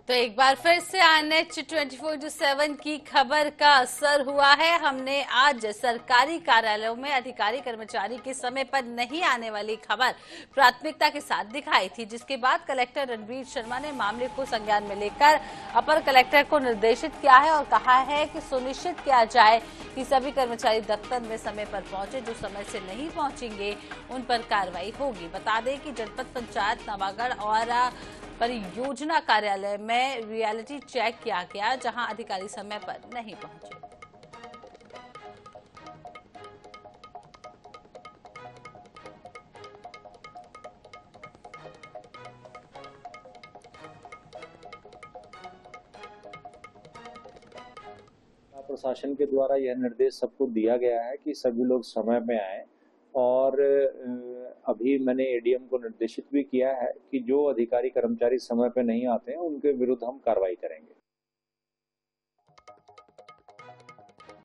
तो एक बार फिर से आईएनएच 24/7 की खबर का असर हुआ है। हमने आज सरकारी कार्यालयों में अधिकारी कर्मचारी के समय पर नहीं आने वाली खबर प्राथमिकता के साथ दिखाई थी, जिसके बाद कलेक्टर रणवीर शर्मा ने मामले को संज्ञान में लेकर अपर कलेक्टर को निर्देशित किया है और कहा है कि सुनिश्चित किया जाए कि सभी कर्मचारी दफ्तर में समय पर पहुंचे। जो समय से नहीं पहुंचेंगे उन पर कार्रवाई होगी। बता दें कि जनपद पंचायत नवागढ़ और परियोजना कार्यालय में रियलिटी चेक किया गया, जहां अधिकारी समय पर नहीं पहुंचे। प्रशासन के द्वारा यह निर्देश सबको दिया गया है कि सभी लोग समय में आए और अभी मैंने एडीएम को निर्देशित भी किया है कि जो अधिकारी कर्मचारी समय पे नहीं आते हैं उनके विरुद्ध हम कार्रवाई करेंगे।